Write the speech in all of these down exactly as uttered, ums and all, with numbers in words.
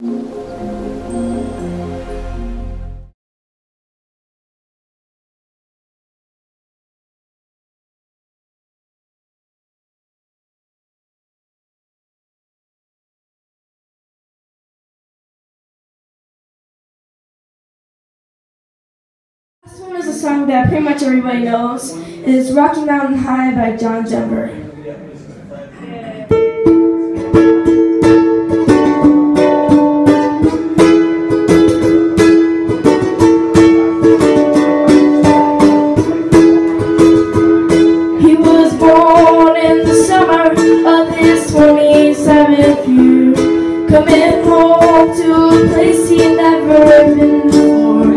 This one is a song that pretty much everybody knows. It's Rocky Mountain High by John Denver. He was born in the summer of his twenty-seventh year, coming home to a place he'd never been before.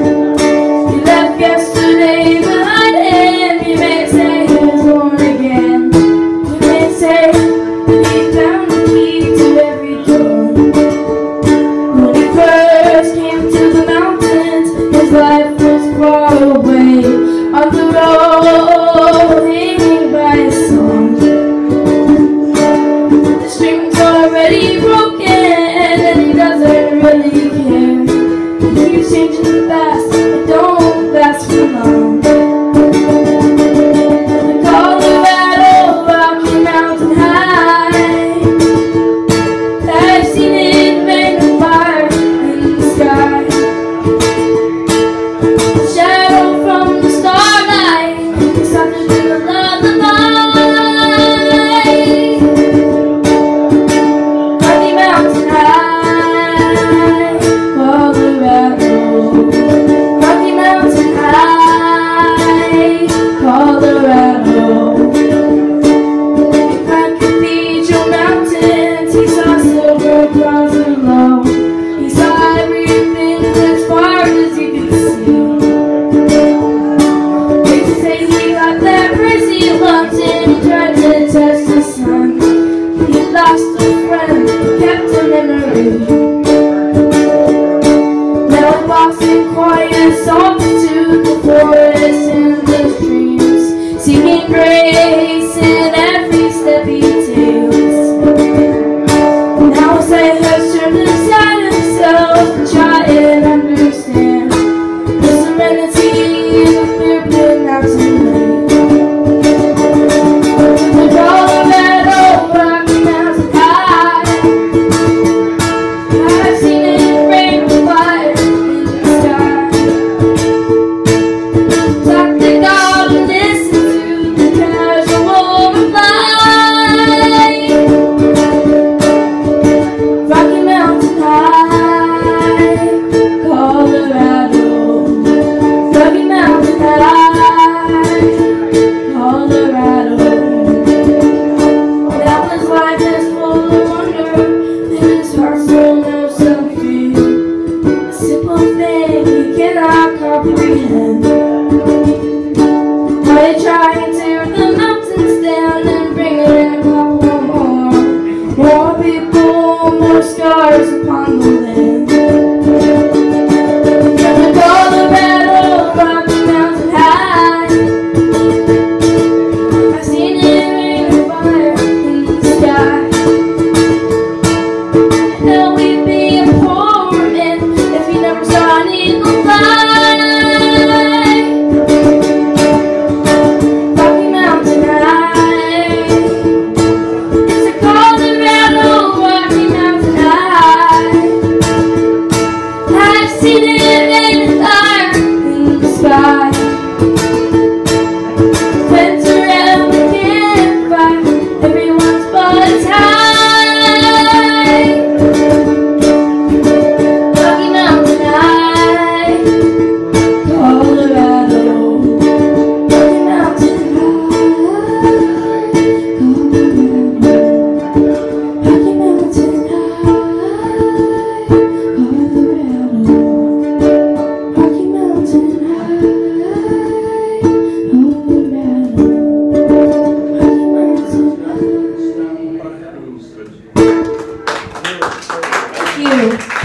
Yesterday behind him, you may say he was born again. You may say he found the key to every door. When he first came to the mountains, his life was far away, on the road, hanging by a song. The string's already broken, and he doesn't really care. He keeps changing fast, but don't last for long. The Colorado, Rocky Mountain High, I've seen it rain and fire in the sky. The shadow from the starlight is softer than a lullaby. Rocky Mountain High, Colorado. Colorado. He climbed cathedral mountains, he saw silver clouds below. He saw everything as far as he could see. They say he got that crazy lunch and he tried to touch the sun. He lost a friend, kept a memory. Now he walks in quiet solitude, the forest and the streams, seeking grace in every step he takes. Now his life has turned inside himself and try and understand the serenity of the clear blue mountain lake. The Colorado, Rocky Mountain High, I've seen it rain with fire in the sky. Talk to God and listen to the casual reply. Rocky Mountain High, Colorado. Rocky Mountain High, Colorado. Now his life is full of wonder, his heart's full of self-fear. A simple thing he cannot comprehend. I try and tear the mountains down and bring in a couple more. More people, more scars upon the land. From the Colorado, Rocky Mountain High, I've seen it rain and fire in the sky. I know he'd be a poor man if he never saw an eagle fly. Rocky Mountain High, it's a Colorado, Rocky Mountain High. I've seen it rain and fire in the sky. Fence around the campfire, everyone's buds high. Rocky Mountain High, Colorado. Rocky Mountain High, Colorado. Rocky Mountain High, Colorado. Rocky Mountain High, Colorado. Rocky Mountain High. Thank you.